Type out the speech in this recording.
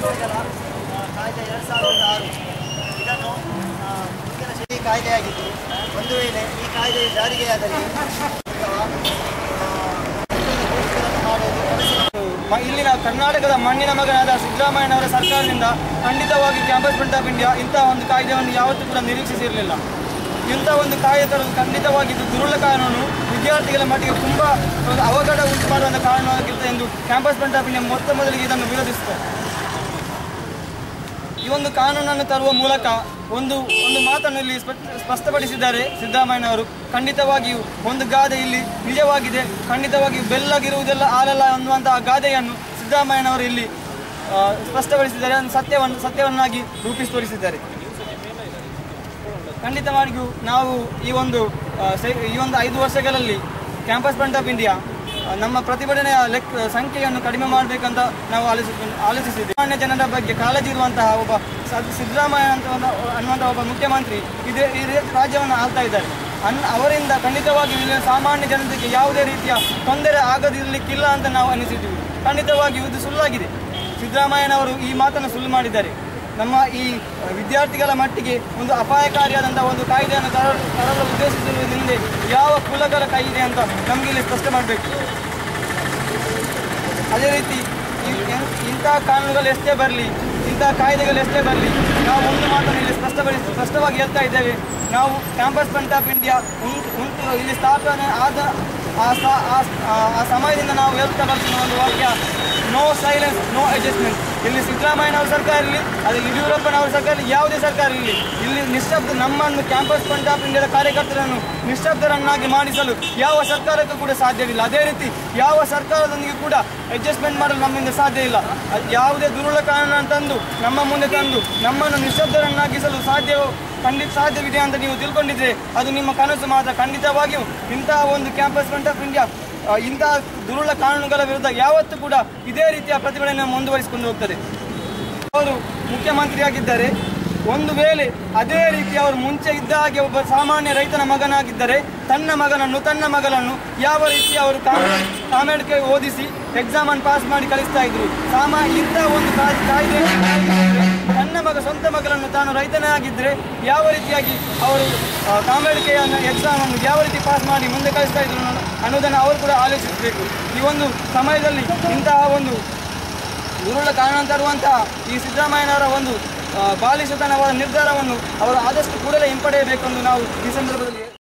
ಕಾನೂನುಗಳ ಕಾಯ್ದೆ 2006 ಇದನ್ನು ಮುಂದಿನ ಶಕ್ತಿ ಕಾಯ್ದೆಯಾಗಿದ್ದು ಒಂದು ವೇಳೆ ಈ ಕಾಯ್ದೆ ಜಾರಿಗೆಯಾದರೆ ಇಲ್ಲಿನ ಕರ್ನಾಟಕದ ಮಣ್ಣಿನ ಮಗನಾದ ಸಿದ್ದರಾಮಯ್ಯನವರ ಸರ್ಕಾರದಿಂದ ಖಂಡಿತವಾಗಿ ಕ್ಯಾಂಪಸ್ ಫ್ರಂಟ್ ಆಫ್ ಇಂಡಿಯಾ ಇಂತಹ ಒಂದು ಕಾಯ್ದೆಯನ್ನು ಯಾವತ್ತೂ ಕೂಡ ನಿರೀಕ್ಷಿಸಿರಲಿಲ್ಲ. ಇಂಥ ಒಂದು ಕಾಯ್ದೆ ತರಲು ಖಂಡಿತವಾಗಿ ಇದು ದುರುಳ ಕಾನೂನು, ವಿದ್ಯಾರ್ಥಿಗಳ ಮಟ್ಟಿಗೆ ತುಂಬ ಅವಘಡ ಉಂಟು ಮಾಡುವಂಥ ಕಾರಣವಾಗಿರುತ್ತೆ ಎಂದು ಕ್ಯಾಂಪಸ್ ಫ್ರಂಟ್ ಆಫ್ ಇಂಡಿಯಾ ಮೊದಲಿಗೆ ಇದನ್ನು ವಿರೋಧಿಸುತ್ತದೆ. ಈ ಒಂದು ಕಾನೂನನ್ನು ತರುವ ಮೂಲಕ ಒಂದು ಮಾತನ್ನು ಇಲ್ಲಿ ಸ್ಪಷ್ಟಪಡಿಸಿದ್ದಾರೆ ಸಿದ್ದರಾಮಯ್ಯನವರು. ಖಂಡಿತವಾಗಿಯೂ ಒಂದು ಗಾದೆ ಇಲ್ಲಿ ನಿಜವಾಗಿದೆ, ಖಂಡಿತವಾಗಿಯೂ ಬೆಲ್ಲಗಿರುವುದೆಲ್ಲ ಹಾಲಲ್ಲ ಅನ್ನುವಂತಹ ಗಾದೆಯನ್ನು ಸಿದ್ದರಾಮಯ್ಯನವರು ಇಲ್ಲಿ ಸ್ಪಷ್ಟಪಡಿಸಿದ್ದಾರೆ. ಸತ್ಯವನ್ನಾಗಿ ರೂಪಿಸಿ ತೋರಿಸಿದ್ದಾರೆ. ಖಂಡಿತವಾಗಿಯೂ ನಾವು ಈ ಒಂದು 5 ವರ್ಷಗಳಲ್ಲಿ ಕ್ಯಾಂಪಸ್ ಫ್ರಂಟ್ ಆಫ್ ಇಂಡಿಯಾ ನಮ್ಮ ಪ್ರತಿಭಟನೆಯ ಸಂಖ್ಯೆಯನ್ನು ಕಡಿಮೆ ಮಾಡಬೇಕಂತ ನಾವು ಆಲೋಚಿಸಿದ್ವಿ. ಸಾಮಾನ್ಯ ಜನರ ಬಗ್ಗೆ ಕಾಳಜಿ ಇರುವಂತಹ ಒಬ್ಬ ಸಿದ್ದರಾಮಯ್ಯ ಅನ್ನುವಂಥ ಒಬ್ಬ ಮುಖ್ಯಮಂತ್ರಿ ಈ ರಾಜ್ಯವನ್ನು ಆಳ್ತಾ ಇದ್ದಾರೆ. ಅವರಿಂದ ಖಂಡಿತವಾಗಿ ಸಾಮಾನ್ಯ ಜನತೆಗೆ ಯಾವುದೇ ರೀತಿಯ ತೊಂದರೆ ಆಗದಿರಲಿಕ್ಕಿಲ್ಲ ಅಂತ ನಾವು ಅನಿಸಿದ್ದೀವಿ. ಖಂಡಿತವಾಗಿಯೂ ಇದು ಸುಳ್ಳಾಗಿದೆ. ಸಿದ್ದರಾಮಯ್ಯನವರು ಈ ಮಾತನ್ನು ಸುಳ್ಳು ಮಾಡಿದ್ದಾರೆ. ನಮ್ಮ ಈ ವಿದ್ಯಾರ್ಥಿಗಳ ಮಟ್ಟಿಗೆ ಒಂದು ಅಪಾಯಕಾರಿಯಾದಂಥ ಒಂದು ಕಾಯ್ದೆಯನ್ನು ತರಲು ಉದ್ದೇಶಿಸಿರುವ ಹಿಂದೆ ಯಾವ ಕುಲಗಳ ಕೈ ಇದೆ ಅಂತ ನಮಗೆ ಇಲ್ಲಿ ಸ್ಪಷ್ಟ ಮಾಡಬೇಕು. ಅದೇ ರೀತಿ ಇಂತಹ ಕಾನೂನುಗಳು ಎಷ್ಟೇ ಬರಲಿ, ಇಂತಹ ಕಾಯ್ದೆಗಳು ಎಷ್ಟೇ ಬರಲಿ, ನಾವು ಒಂದು ಮಾತನ್ನು ಇಲ್ಲಿ ಸ್ಪಷ್ಟವಾಗಿ ಹೇಳ್ತಾ ಇದ್ದೇವೆ. ನಾವು ಕ್ಯಾಂಪಸ್ ಫ್ರಂಟ್ ಆಫ್ ಇಂಡಿಯಾ ಉಂಟು ಇಲ್ಲಿ ಸ್ಥಾಪನೆ ಆದ ಆ ಸಮಯದಿಂದ ನಾವು ಹೇಳ್ತಾ ಬರ್ತೀವಿ ಒಂದು ವಾಕ್ಯ: ನೋ ಸೈಲೆನ್ಸ್, ನೋ ಅಡ್ಜಸ್ಟ್ಮೆಂಟ್. ಇಲ್ಲಿ ಸಿದ್ದರಾಮಯ್ಯನವ್ರ ಸರ್ಕಾರ ಇರಲಿ, ಅದು ಯಡಿಯೂರಪ್ಪನವರ ಸರ್ಕಾರ ಇರಲಿ, ಯಾವುದೇ ಸರ್ಕಾರ ಇರಲಿ, ಇಲ್ಲಿ ನಿಶ್ಶಬ್ದ ನಮ್ಮನ್ನು ಕ್ಯಾಂಪಸ್ ಫ್ರಂಟ್ ಆಫ್ ಇಂಡಿಯಾದ ಕಾರ್ಯಕರ್ತರನ್ನು ನಿಶ್ಶಬ್ದರನ್ನಾಗಿ ಮಾಡಿಸಲು ಯಾವ ಸರ್ಕಾರಕ್ಕೂ ಕೂಡ ಸಾಧ್ಯವಿಲ್ಲ. ಅದೇ ರೀತಿ ಯಾವ ಸರ್ಕಾರದೊಂದಿಗೆ ಕೂಡ ಅಡ್ಜಸ್ಟ್ಮೆಂಟ್ ಮಾಡಲು ನಮ್ಮಿಂದ ಸಾಧ್ಯ ಇಲ್ಲ. ಯಾವುದೇ ದುರುಳ ಕಾನೂನನ್ನು ತಂದು ನಮ್ಮ ಮುಂದೆ ತಂದು ನಮ್ಮನ್ನು ನಿಶ್ಶಬ್ದರನ್ನಾಗಿಸಲು ಸಾಧ್ಯವಿದೆ ಅಂತ ನೀವು ತಿಳ್ಕೊಂಡಿದ್ರೆ ಅದು ನಿಮ್ಮ ಕನಸು ಮಾತ್ರ. ಖಂಡಿತವಾಗಿಯೂ ಇಂತಹ ಒಂದು ಕ್ಯಾಂಪಸ್ ಫ್ರಂಟ್ ಆಫ್ ಇಂಡಿಯಾ ಇಂತಹ ದುರುಳ ಕಾನೂನುಗಳ ವಿರುದ್ಧ ಯಾವತ್ತೂ ಕೂಡ ಇದೇ ರೀತಿಯ ಪ್ರತಿಭಟನೆಯನ್ನು ಮುಂದುವರಿಸಿಕೊಂಡು ಹೋಗ್ತದೆ. ಅವರು ಮುಖ್ಯಮಂತ್ರಿಯಾಗಿದ್ದಾರೆ, ಒಂದು ವೇಳೆ ಅದೇ ರೀತಿ ಅವರು ಮುಂಚೆ ಇದ್ದ ಹಾಗೆ ಒಬ್ಬ ಸಾಮಾನ್ಯ ರೈತನ ಮಗನಾಗಿದ್ದರೆ ತನ್ನ ಮಗಳನ್ನು ಯಾವ ರೀತಿ ಅವರು ಕಾಮೆಡ್ಗೆ ಓದಿಸಿ ಎಕ್ಸಾಮನ್ನು ಪಾಸ್ ಮಾಡಿ ಕಳಿಸ್ತಾ ಇದ್ರು. ಇಂಥ ಒಂದು ಕಾಯ್ದೆ ಸ್ವಂತ ಮಗಳನ್ನು ತಾನು ರೈತನೇ ಆಗಿದ್ದರೆ ಯಾವ ರೀತಿಯಾಗಿ ಅವರು ಕಾಮೆಡ್ಕೆಯನ್ನು ಎಕ್ಸಾಮನ್ನು ಯಾವ ರೀತಿ ಪಾಸ್ ಮಾಡಿ ಮುಂದೆ ಕಳಿಸ್ತಾ ಇದ್ರು ಅನ್ನೋದನ್ನು ಅವರು ಕೂಡ ಆಲೋಚಿಸಬೇಕು. ಈ ಒಂದು ಸಮಯದಲ್ಲಿ ಇಂತಹ ಒಂದು ದುರುಳ ಕಾನೂನು ತರುವಂತಹ ಈ ಸಿದ್ದರಾಮಯ್ಯನವರ ಒಂದು ಬಾಲಿಶತನವಾದ ನಿರ್ಧಾರವನ್ನು ಅವರು ಆದಷ್ಟು ಕೂಡಲೇ ಹಿಂಪಡೆಯಬೇಕೆಂದು ನಾವು ಈ ಸಂದರ್ಭದಲ್ಲಿ